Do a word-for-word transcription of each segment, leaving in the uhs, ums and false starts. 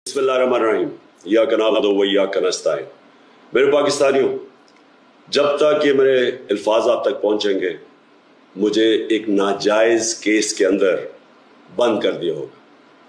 बिस्मिल्लाहिर्रहमानिर्रहीम इय्याका नअबुदु व इय्याका नस्तईन। मेरे पाकिस्तानियों, जब तक ये मेरे अल्फाज आप तक पहुंचेंगे मुझे एक नाजायज केस के अंदर बंद कर दिया होगा।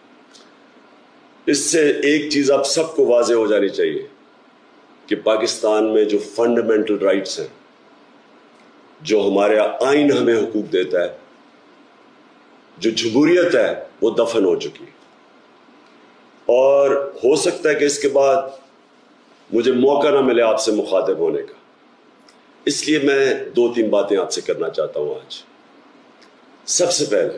इससे एक चीज आप सबको वाज़ेह हो जानी चाहिए कि पाकिस्तान में जो फंडामेंटल राइट्स हैं, जो हमारे आइन हमें हुकूक देता है, जो जमहूरियत है, वो दफन हो चुकी है। और हो सकता है कि इसके बाद मुझे मौका ना मिले आपसे मुखातिब होने का, इसलिए मैं दो तीन बातें आपसे करना चाहता हूं आज। सबसे पहले,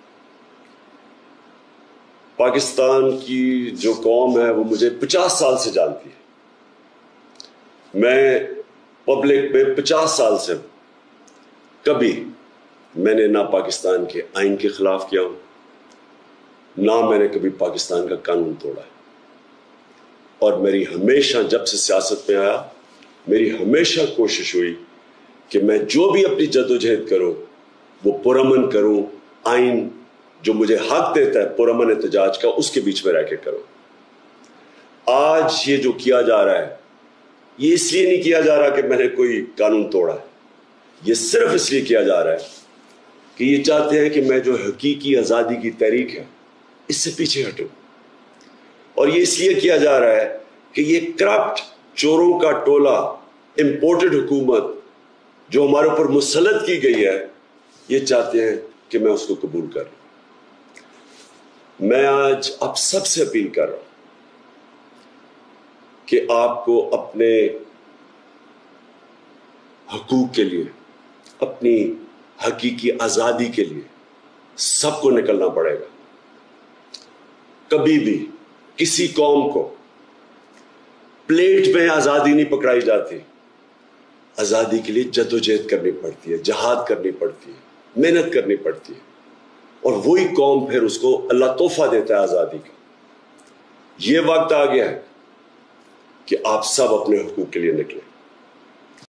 पाकिस्तान की जो कौम है वो मुझे पचास साल से जानती है। मैं पब्लिक में पचास साल से हूं। कभी मैंने ना पाकिस्तान के आइन के खिलाफ किया हूं, ना मैंने कभी पाकिस्तान का कानून तोड़ा है। और मेरी हमेशा, जब से सियासत में आया, मेरी हमेशा कोशिश हुई कि मैं जो भी अपनी जद्दोजहद करूं वो पुरअमन करूं, आइन जो मुझे हक देता है पुरअमन एहतजाज का, उसके बीच में रह के करूं। आज ये जो किया जा रहा है, ये इसलिए नहीं किया जा रहा कि मैंने कोई कानून तोड़ा है, ये सिर्फ इसलिए किया जा रहा है कि ये चाहते हैं कि मैं जो हकीकी आज़ादी की तहरीक है इससे पीछे हटूं। और ये इसलिए किया जा रहा है कि ये करप्ट चोरों का टोला, इंपोर्टेड हुकूमत जो हमारे ऊपर मुसल्लत की गई है, ये चाहते हैं कि मैं उसको कबूल करूं। मैं आज आप सबसे अपील कर रहा हूं कि आपको अपने हकूक के लिए, अपनी हकीकी आज़ादी के लिए सबको निकलना पड़ेगा। कभी भी किसी कौम को प्लेट में आज़ादी नहीं पकड़ाई जाती। आज़ादी के लिए जद्दोजहद करनी पड़ती है, जहाद करनी पड़ती है, मेहनत करनी पड़ती है, और वही कौम फिर उसको अल्लाह तोहफा देता है आज़ादी का। ये वक्त आ गया है कि आप सब अपने हुकूक के लिए निकलें।